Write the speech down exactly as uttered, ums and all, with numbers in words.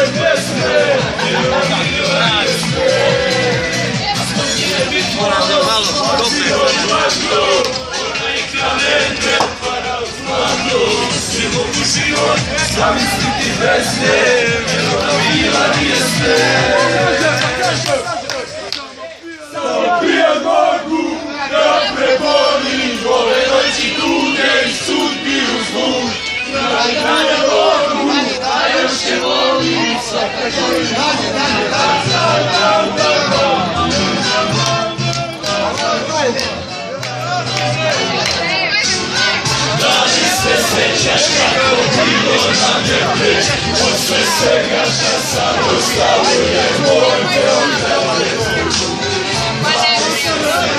Zamisliti bez nje, vjerojatno bila nije sve. Samo prije mogu da prebolim ove noći tuge i sudbi uz zvuk. Kraj kralja mogu, a još te volim, svaka žuri dalje, dalje, dalje, dalje, dalje. Da li se sjećaš kako bilo nam je prič, od sve svega šta sam ostavio je moj te onda